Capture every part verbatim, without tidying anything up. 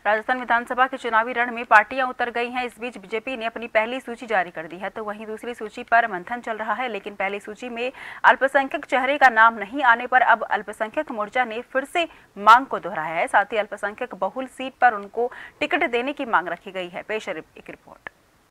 राजस्थान विधानसभा के चुनावी रण में पार्टियां उतर गई हैं। इस बीच बीजेपी ने अपनी पहली सूची जारी कर दी है, तो वहीं दूसरी सूची पर मंथन चल रहा है। लेकिन पहली सूची में अल्पसंख्यक चेहरे का नाम नहीं आने पर अब अल्पसंख्यक मोर्चा ने फिर से मांग को दोहराया है। साथ ही अल्पसंख्यक बहुल सीट पर उनको टिकट देने की मांग रखी गई है। पेश है एक रिपोर्ट।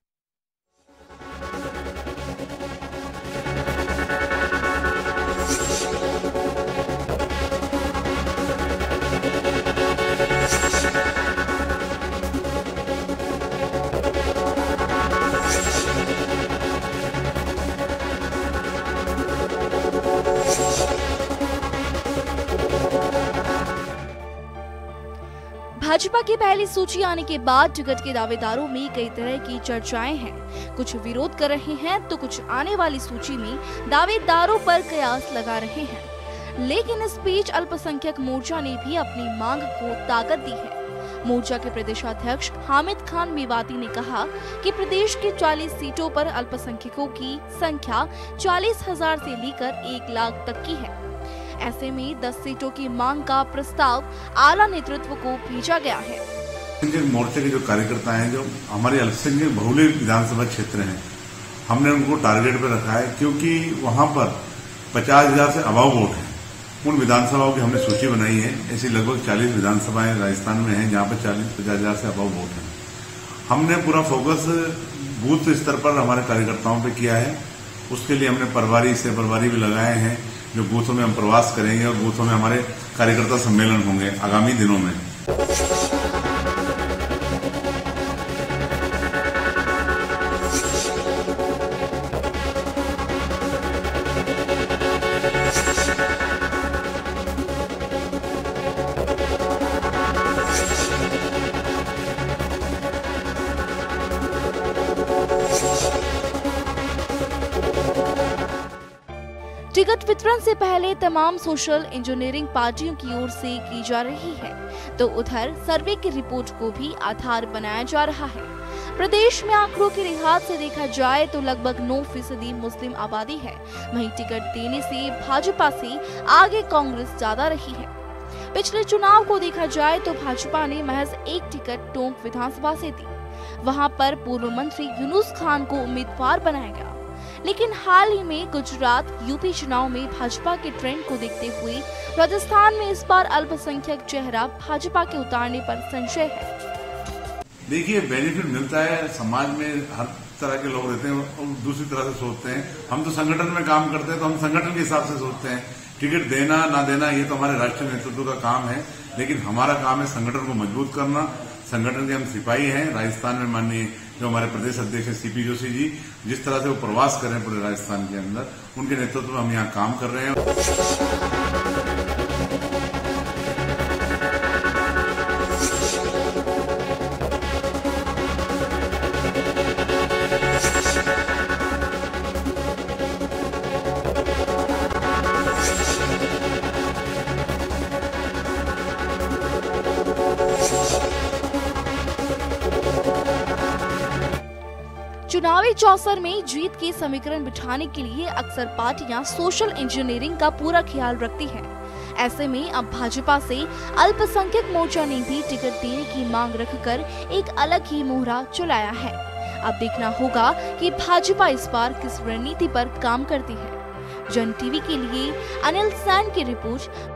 भाजपा की पहली सूची आने के बाद टिकट के दावेदारों में कई तरह की चर्चाएं हैं। कुछ विरोध कर रहे हैं तो कुछ आने वाली सूची में दावेदारों पर कयास लगा रहे हैं। लेकिन इस बीच अल्पसंख्यक मोर्चा ने भी अपनी मांग को ताकत दी है। मोर्चा के प्रदेशाध्यक्ष हामिद खान मेवाती ने कहा कि प्रदेश के चालीस सीटों पर अल्पसंख्यकों की संख्या चालीस हजार से लेकर एक लाख तक की है। ऐसे में दस सीटों की मांग का प्रस्ताव आला नेतृत्व को भेजा गया है। मोर्चे के जो कार्यकर्ता हैं, जो हमारे अल्पसंख्यक बहुल विधानसभा क्षेत्र हैं, हमने उनको टारगेट पे रखा है, क्योंकि वहां पर पचास हजार से अभाव वोट है। उन विधानसभाओं की हमने सूची बनाई है। ऐसी लगभग चालीस विधानसभाएं राजस्थान में हैं, जहां पर चालीस पचास हजार से अभाव वोट है। हमने पूरा फोकस बूथ स्तर पर हमारे कार्यकर्ताओं पे किया है। उसके लिए हमने प्रभारी से प्रभारी भी लगाए हैं, जो बूथों में हम प्रवास करेंगे और बूथों में हमारे कार्यकर्ता सम्मेलन होंगे आगामी दिनों में। टिकट वितरण से पहले तमाम सोशल इंजीनियरिंग पार्टियों की ओर से की जा रही है, तो उधर सर्वे की रिपोर्ट को भी आधार बनाया जा रहा है। प्रदेश में आंकड़ों के लिहाज से देखा जाए तो लगभग नौ फीसदी मुस्लिम आबादी है। वहीं टिकट देने से भाजपा से आगे कांग्रेस ज्यादा रही है। पिछले चुनाव को देखा जाए तो भाजपा ने महज एक टिकट टोंक विधानसभा से दी। वहां पर पूर्व मंत्री यूनुस खान को उम्मीदवार बनाया गया। लेकिन हाल ही में गुजरात यूपी चुनाव में भाजपा के ट्रेंड को देखते हुए राजस्थान में इस बार अल्पसंख्यक चेहरा भाजपा के उतारने पर संशय है। देखिए, बेनिफिट मिलता है, समाज में हर तरह के लोग रहते हैं और दूसरी तरह से सोचते हैं। हम तो संगठन में काम करते हैं, तो हम संगठन के हिसाब से सोचते हैं। टिकट देना ना देना ये तो हमारे राष्ट्रीय नेतृत्व का काम है, लेकिन हमारा काम है संगठन को मजबूत करना। संगठन के हम सिपाही हैं। राजस्थान में माननीय जो हमारे प्रदेश अध्यक्ष सीपी जोशी जी जिस तरह से वो प्रवास कर रहे हैं पूरे राजस्थान के अंदर, उनके नेतृत्व में हम यहाँ काम कर रहे हैं। चुनावी चौसर में जीत के समीकरण बिठाने के लिए अक्सर पार्टियां सोशल इंजीनियरिंग का पूरा ख्याल रखती हैं। ऐसे में अब भाजपा से अल्पसंख्यक मोर्चा ने भी टिकट देने की मांग रखकर एक अलग ही मोहरा चलाया है। अब देखना होगा कि भाजपा इस बार किस रणनीति पर काम करती है। जन टीवी के लिए अनिल सैन की रिपोर्ट।